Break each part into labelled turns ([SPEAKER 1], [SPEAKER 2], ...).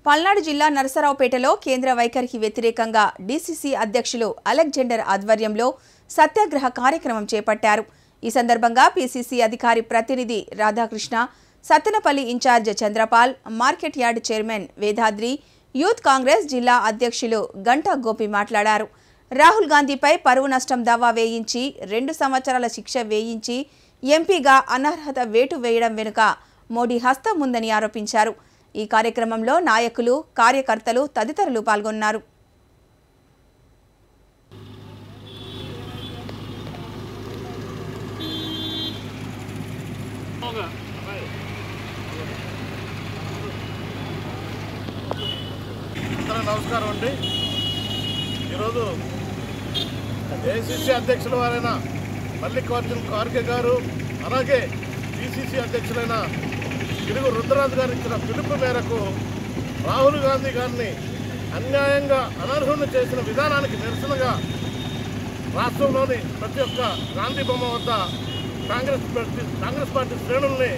[SPEAKER 1] పల్నాడు జిల్లా నరసరావుపేటలో కేంద్ర వైఖరికి వ్యతిరేకంగా డీసీసీ అధ్యక్షులు అలెగ్జాండర్ ఆధ్వర్యంలో సత్యాగ్రహ కార్యక్రమం చేపట్టారు. ఈ సందర్భంగా పీసీసీ అధికారి ప్రతినిధి Radhakrishna, Sattenapalli incharge Chandrapal, market yard chairman Vedadri, youth congress జిల్లా అధ్యక్షులు గంటా గోపి మాట్లాడారు. రాహుల్ గాంధీపై పరువు నష్టం దావా వేయించి 2 సంవత్సరాల శిక్ష వేయించి ఎంపీగా అనర్హత వేటు వేయడం వెనుక మోడీ హస్తం ఉందని ఆరోపించారు. ఈ కార్యక్రమంలో నాయకులు, కార్యకర్తలు తదితరులు పాల్గొన్నారు.
[SPEAKER 2] నమస్కారం అండి. ఈరోజు ఏఐసీసీ అధ్యక్షుల వారైన మల్లికార్జున ఖార్గే గారు, అలాగే పిసిసి అధ్యక్షులైన పిడుగు రుద్రరాజు గారు ఇచ్చిన పిలుపు మేరకు రాహుల్ గాంధీ గారిని అన్యాయంగా అనర్హులను చేసిన విధానానికి నిరసనగా రాష్ట్రంలోని ప్రతి ఒక్క గాంధీ బొమ్మ వద్ద కాంగ్రెస్ పార్టీ శ్రేణుల్ని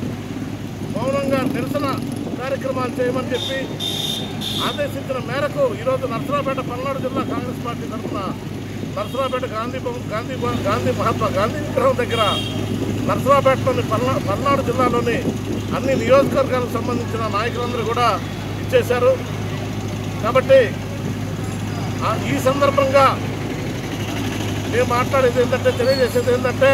[SPEAKER 2] మౌనంగా నిరసన కార్యక్రమాలు చేయమని చెప్పి ఆదేశించిన మేరకు ఈరోజు నరసరావుపేట పల్నాడు జిల్లా కాంగ్రెస్ పార్టీ తరఫున నరసరావుపేట గాంధీ మహాత్మా గాంధీ విగ్రహం దగ్గర నరసరావుపేటలోని పల్నాడు జిల్లాలోని అన్ని నియోజకవర్గాలకు సంబంధించిన నాయకులందరూ కూడా ఇచ్చేశారు. కాబట్టి ఈ సందర్భంగా మేము మాట్లాడేది ఏంటంటే, తెలియజేసేది ఏంటంటే,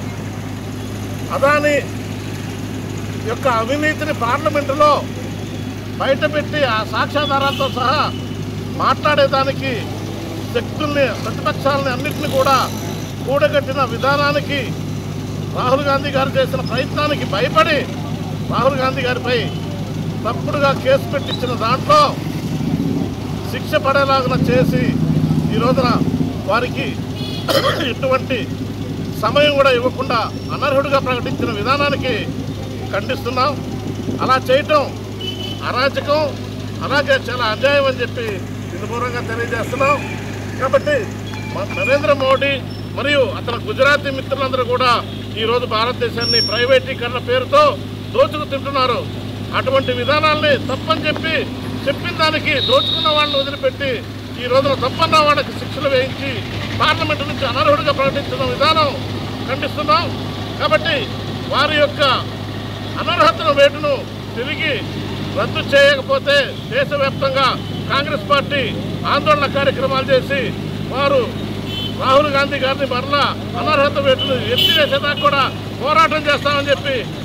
[SPEAKER 2] అదానీ యొక్క అవినీతిని పార్లమెంటులో బయటపెట్టి ఆ సాక్ష్యాధారాలతో సహా మాట్లాడేదానికి శక్తుల్ని, ప్రతిపక్షాలని అన్నింటినీ కూడా కూడగట్టిన విధానానికి రాహుల్ గాంధీ గారు చేసిన ప్రయత్నానికి భయపడి రాహుల్ గాంధీ గారిపై తప్పుడుగా కేసు పెట్టించిన దాంట్లో శిక్ష పడేలాగా చేసి ఈ రోజున వారికి ఎటువంటి సమయం కూడా ఇవ్వకుండా అనర్హుడిగా ప్రకటించిన విధానానికి ఖండిస్తున్నాం. అలా చేయటం అరాచకం, అలాగే చాలా అన్యాయం అని చెప్పి వినూత్నంగా తెలియజేస్తున్నాం. కాబట్టి నరేంద్ర మోడీ మరియు అతని గుజరాతీ మిత్రులందరూ కూడా ఈరోజు భారతదేశాన్ని ప్రైవేటీకరణ పేరుతో దోచుకు తింటున్నారు. అటువంటి విధానాల్ని తప్పని చెప్పిన దానికి దోచుకున్న వాళ్ళని వదిలిపెట్టి ఈ రోజున తప్పన్న వాళ్ళకి శిక్షలు వేయించి పార్లమెంటు నుంచి అనర్హుడిగా ప్రకటించిన విధానం ఖండిస్తున్నాం. కాబట్టి వారి యొక్క అనర్హతను వేటును తిరిగి రద్దు చేయకపోతే దేశవ్యాప్తంగా కాంగ్రెస్ పార్టీ ఆందోళన కార్యక్రమాలు చేసి వారు రాహుల్ గాంధీ గారిని మరలా అనర్హత వేటును ఎత్తివేసేదాకా కూడా పోరాటం చేస్తామని చెప్పి